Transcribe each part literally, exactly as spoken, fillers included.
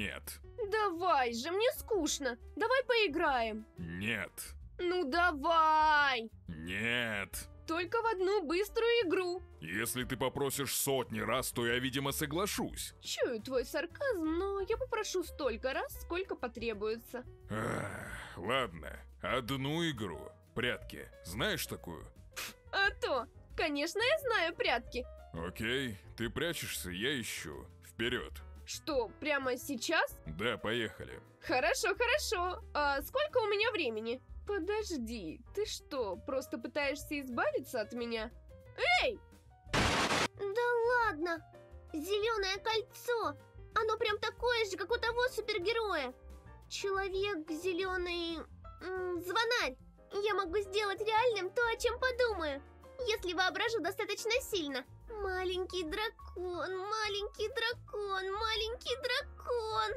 Нет. Давай же, мне скучно. Давай поиграем. Нет. Ну давай. Нет. Только в одну быструю игру. Если ты попросишь сотни раз, то я, видимо, соглашусь. Чую твой сарказм, но я попрошу столько раз, сколько потребуется. Ах, ладно, одну игру. Прятки. Знаешь такую? А то, конечно, я знаю прятки. Окей, ты прячешься, я ищу. Вперед. Что, прямо сейчас? Да, поехали. Хорошо, хорошо. А сколько у меня времени? Подожди, ты что, просто пытаешься избавиться от меня? Эй! Да ладно! Зеленое кольцо! Оно прям такое же, как у того супергероя. Человек зеленый... м, звонарь. Я могу сделать реальным то, о чем подумаю, если воображу достаточно сильно. Маленький дракон, маленький дракон, маленький дракон.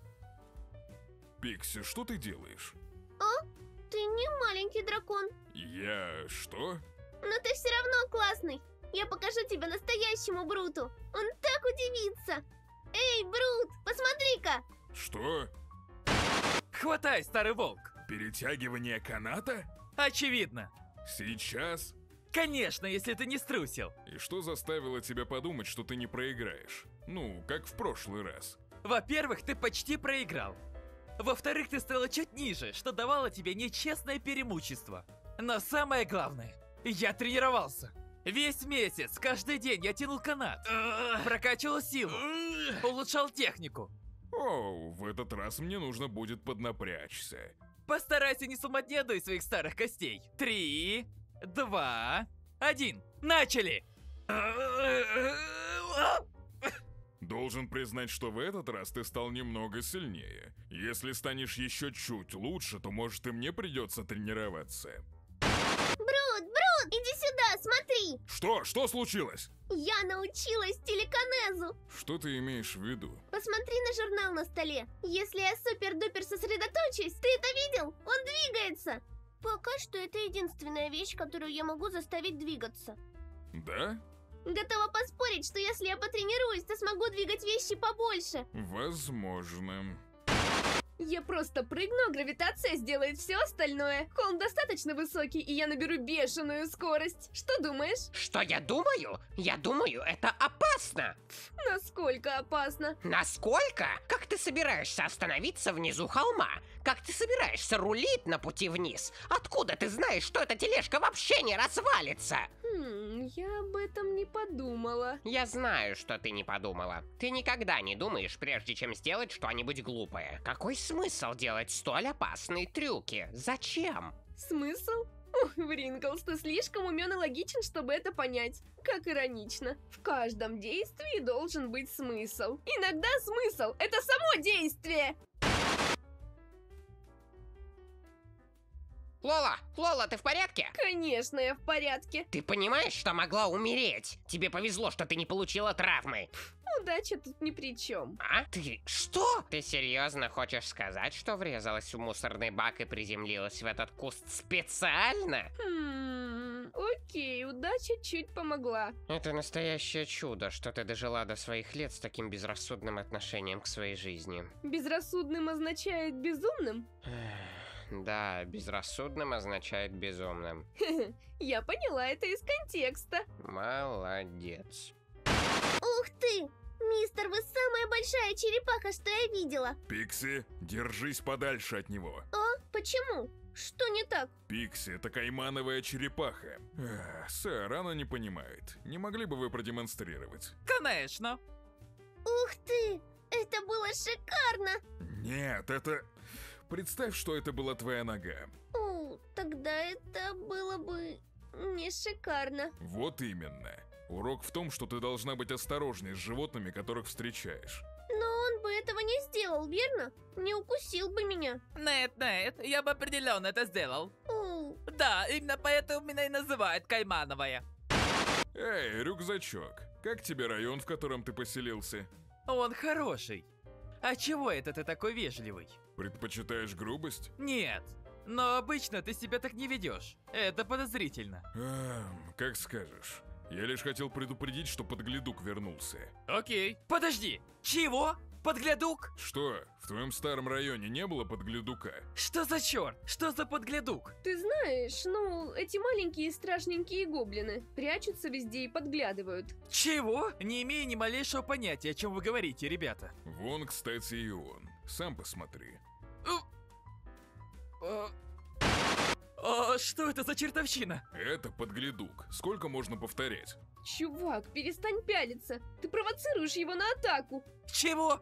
Пикси, что ты делаешь? А? Ты не маленький дракон, Я... что? но ты все равно классный. Я покажу тебе настоящему Бруту. Он так удивится. Эй, Брут, посмотри-ка. Что? Хватай, старый волк! Перетягивание каната? Очевидно. Сейчас? Конечно, если ты не струсил. И что заставило тебя подумать, что ты не проиграешь? Ну, как в прошлый раз. Во-первых, ты почти проиграл. Во-вторых, ты стала чуть ниже, что давало тебе нечестное преимущество. Но самое главное, я тренировался. Весь месяц, каждый день я тянул канат, прокачивал силу, улучшал технику. О, в этот раз мне нужно будет поднапрячься. Постарайся не сломать ни одной из своих старых костей. Три, два, один. Начали! Должен признать, что в этот раз ты стал немного сильнее. Если станешь еще чуть лучше, то может и мне придется тренироваться. Брут, Брут, иди сюда, смотри. Что? Что случилось? Я научилась телекинезу. Что ты имеешь в виду? Посмотри на журнал на столе. Если я супер-дупер сосредоточусь, ты это видел? Он двигается. Пока что это единственная вещь, которую я могу заставить двигаться. Да? Готова поспорить, что если я потренируюсь, то смогу двигать вещи побольше. Возможно. Я просто прыгну, а гравитация сделает все остальное. Холм достаточно высокий, и я наберу бешеную скорость. Что думаешь? Что я думаю? Я думаю, это опасно. Насколько опасно? Насколько? Как ты собираешься остановиться внизу холма? Как ты собираешься рулить на пути вниз? Откуда ты знаешь, что эта тележка вообще не развалится? Хм, я об этом не подумала. Я знаю, что ты не подумала. Ты никогда не думаешь, прежде чем сделать что-нибудь глупое. Какой смысл делать столь опасные трюки? Зачем? Смысл? Ох, Вринглс, ты слишком умен и логичен, чтобы это понять. Как иронично. В каждом действии должен быть смысл. Иногда смысл — это само действие. Лола, Лола, ты в порядке? Конечно, я в порядке. Ты понимаешь, что могла умереть? Тебе повезло, что ты не получила травмы. Удача тут ни при чем. А? Ты что? Ты серьезно хочешь сказать, что врезалась в мусорный бак и приземлилась в этот куст специально? Хм, окей, удача чуть помогла. Это настоящее чудо, что ты дожила до своих лет с таким безрассудным отношением к своей жизни. Безрассудным означает безумным? Да, безрассудным означает безумным. Я поняла это из контекста. Молодец. Ух ты! Мистер, вы самая большая черепаха, что я видела. Пикси, держись подальше от него. А? Почему? Что не так? Пикси, это каймановая черепаха. Эх, сэр, она не понимает. Не могли бы вы продемонстрировать? Конечно. Ух ты! Это было шикарно! Нет, это... Представь, что это была твоя нога. О, тогда это было бы не шикарно. Вот именно. Урок в том, что ты должна быть осторожней с животными, которых встречаешь. Но он бы этого не сделал, верно? Не укусил бы меня. Нет, нет, я бы определенно это сделал. О, Да, именно поэтому меня и называют Каймановая. Эй, рюкзачок, как тебе район, в котором ты поселился? Он хороший. А чего это ты такой вежливый? Предпочитаешь грубость? Нет, но обычно ты себя так не ведешь. Это подозрительно. Эм, как скажешь. Я лишь хотел предупредить, что подглядук вернулся. Окей. Подожди, чего? Подглядук? Что, в твоем старом районе не было подглядука? Что за черт? Что за подглядук? Ты знаешь, ну, эти маленькие страшненькие гоблины прячутся везде и подглядывают. Чего? Не имею ни малейшего понятия, о чем вы говорите, ребята. Вон, кстати, и он. Сам посмотри. А, а, что это за чертовщина? Это подглядук. Сколько можно повторять? Чувак, перестань пялиться. Ты провоцируешь его на атаку. Чего?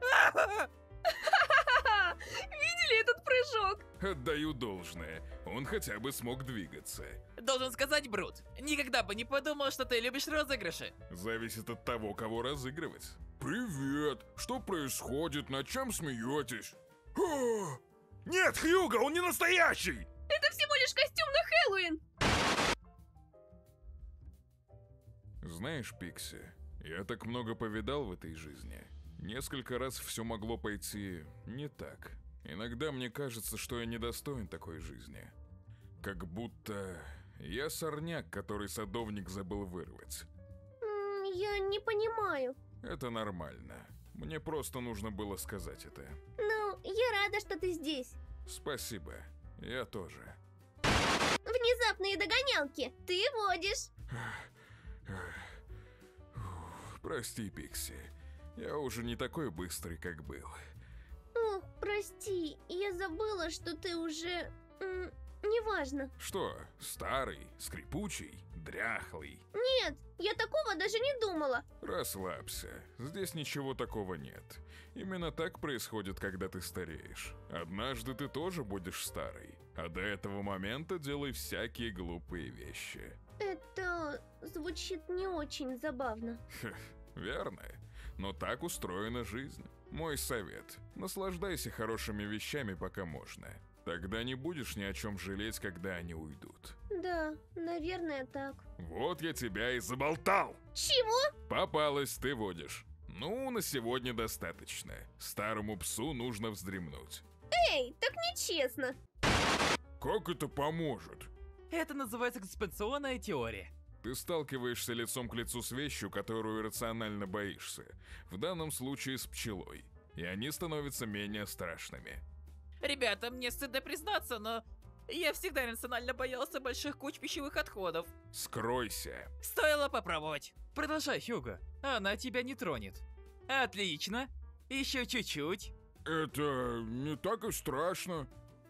Ха-ха-ха! Видели этот прыжок? Отдаю должное. Он хотя бы смог двигаться. Должен сказать, Брут, никогда бы не подумал, что ты любишь розыгрыши. Зависит от того, кого разыгрывать. Привет! Что происходит? Над чем смеетесь? А! Нет, Хьюго, он не настоящий! Это всего лишь костюм на Хэллоуин! Знаешь, Пикси, я так много повидал в этой жизни. Несколько раз все могло пойти не так. Иногда мне кажется, что я недостоин такой жизни. Как будто я сорняк, который садовник забыл вырвать. М, Я не понимаю. Это нормально. Мне просто нужно было сказать это. Ну, я рада, что ты здесь. Спасибо. Я тоже. Внезапные догонялки. Ты водишь. Прости, Пикси. Я уже не такой быстрый, как был. Ох, прости, я забыла, что ты уже... м, неважно. Что, старый, скрипучий, дряхлый? Нет, я такого даже не думала. Расслабься, здесь ничего такого нет. Именно так происходит, когда ты стареешь. Однажды ты тоже будешь старый, а до этого момента делай всякие глупые вещи. Это звучит не очень забавно. Верно, но так устроена жизнь. Мой совет – наслаждайся хорошими вещами, пока можно. Тогда не будешь ни о чем жалеть, когда они уйдут. Да, наверное, так. Вот я тебя и заболтал! Чего? Попалась, ты водишь. Ну, на сегодня достаточно. Старому псу нужно вздремнуть. Эй, так нечестно. Как это поможет? Это называется экспансионная теория. Ты сталкиваешься лицом к лицу с вещью, которую иррационально боишься. В данном случае с пчелой. И они становятся менее страшными. Ребята, мне стыдно признаться, но я всегда иррационально боялся больших куч пищевых отходов. Скройся. Стоило попробовать. Продолжай, Хьюго. Она тебя не тронет. Отлично. Еще чуть-чуть. Это не так и страшно.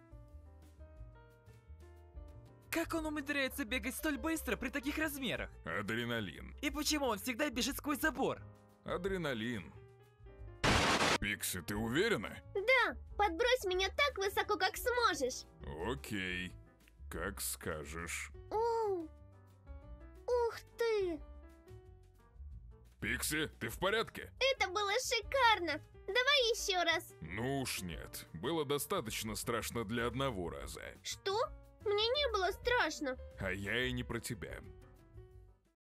Как он умудряется бегать столь быстро при таких размерах? Адреналин. И почему он всегда бежит сквозь забор? Адреналин. Пикси, ты уверена? Да, подбрось меня так высоко, как сможешь. Окей. Как скажешь. Оу. Ух ты. Пикси, ты в порядке? Это было шикарно. Давай еще раз. Ну уж нет. Было достаточно страшно для одного раза. Что? Мне не было страшно. А я и не про тебя.